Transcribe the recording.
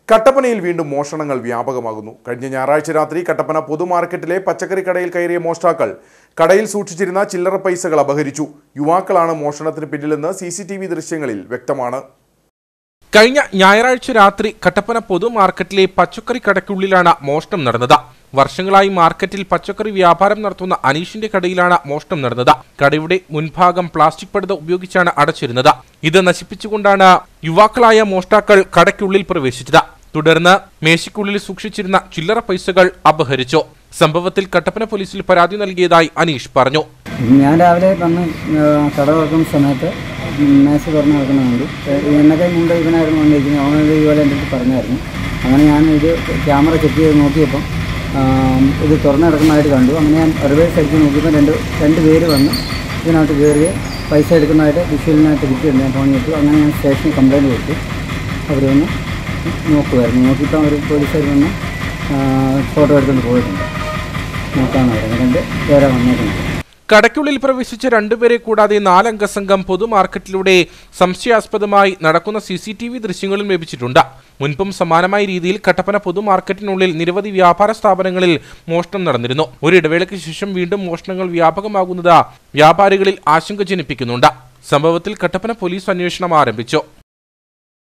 കട്ടപ്പനയിൽ വീണ്ടും മോഷണങ്ങൾ വ്യാപകമാകുന്നു. കഴിഞ്ഞ ഞായറാഴ്ച രാത്രി കട്ടപ്പന പൊതുമാർക്കറ്റിലെ പച്ചക്കറി കടയിൽ കയറിയ മോഷ്ടാക്കൾ കടയിൽ സൂക്ഷിച്ചിരുന്ന ചില്ലറ പൈസകൾ അപഹരിച്ചു. യുവാക്കളാണ് മോഷണത്തിന് പിന്നിലെന്ന് CCTV ദൃശ്യങ്ങളിൽ വ്യക്തമാണ്. കഴിഞ്ഞ ഞായറാഴ്ച രാത്രി കട്ടപ്പന പൊതുമാർക്കറ്റിലെ പച്ചക്കറി കടയ്ക്കുള്ളിലാണ് മോഷണം നടന്നത്. വർഷങ്ങളായി മാർക്കറ്റിൽ പച്ചക്കറി വ്യാപാരം നടത്തുന്ന അനീഷിന്റെ കടയിലാണ് മോഷണം നടന്നത്. കടയുടെ മുൻഭാഗം പ്ലാസ്റ്റിക് പടുത ഉപയോഗിച്ചാണ് അടച്ചിരുന്നത്. ഇത് നശിപ്പിച്ചുകൊണ്ടാണ് യുവാക്കളായ മോഷ്ടാക്കൾ കടയ്ക്കുള്ളിൽ പ്രവേശിച്ചത്. തുടർന്ന് മേശയ്ക്കുള്ളിൽ സൂക്ഷിച്ചിരുന്ന ചില്ലറ പൈസകൾ അപഹരിച്ചു. സംഭവത്തിൽ കട്ടപ്പന പോലീസിൽ പരാതി നൽകിയതായി അനീഷ് പറഞ്ഞു. ഞാൻ രാവിലെ വന്ന് കട തുറക്കുന്ന സമയത്ത് മേശ തുറന്ന് നടക്കുന്നുണ്ട്. എന്നൊക്കെ മുമ്പ് ഇവനായിരുന്നു വന്നിരിക്കുന്നത്. അവനത് ഇതുപോലെ എൻ്റെ അടുത്ത് പറഞ്ഞായിരുന്നു. അങ്ങനെ ഞാൻ ഇത് ക്യാമറ ചെക്ക് ചെയ്ത് നോക്കിയപ്പം ഇത് തുറന്ന് നടക്കുന്നതായിട്ട് കണ്ടു. അങ്ങനെ ഞാൻ റിവേഴ്സ് അടിച്ച് നോക്കിയപ്പോൾ രണ്ട് പേര് വന്ന് ഇതിനകത്ത് കയറി പൈസ എടുക്കുന്നതായിട്ട് വിഷ്വലിനായിട്ട് കിട്ടിയിട്ടുണ്ട്. ഞാൻ ഫോൺ ചെയ്തു. അങ്ങനെ ഞാൻ സ്റ്റേഷനിൽ കംപ്ലയിൻറ്റ് കൊടുത്തു. അവർ വന്ന് നോക്കുമായിരുന്നു. നോക്കിയപ്പോൾ അവർ പോലീസുകാർ വന്ന് ഫോട്ടോ എടുത്തുകൊണ്ട് പോയിട്ടുണ്ട്. നോക്കാമെന്ന് പറയുന്നത്. രണ്ട് പേരെ വന്നേക്കുന്നത്. കടയ്ക്കുള്ളിൽ പ്രവേശിച്ച രണ്ടുപേരെ കൂടാതെ 4 അംഗ സംഘം പൊതുമാർക്കറ്റിലൂടെ സംശയാസ്പദമായി നടക്കുന്ന CCTV ദൃശ്യങ്ങളും ലഭിച്ചിട്ടുണ്ട്. മുൻപും സമാനമായ രീതിയിൽ കട്ടപ്പന പൊതുമാർക്കറ്റിനുള്ളിൽ നിരവധി വ്യാപാര സ്ഥാപനങ്ങളിൽ മോഷണം നടന്നിരുന്നു. ഒരു ഇടവേളയ്ക്ക് ശേഷം വീണ്ടും മോഷണങ്ങൾ വ്യാപകമാകുന്നത് വ്യാപാരികളിൽ ആശങ്ക ജനിപ്പിക്കുന്നുണ്ട്. സംഭവത്തിൽ കട്ടപ്പന പോലീസ് അന്വേഷണം ആരംഭിച്ചു.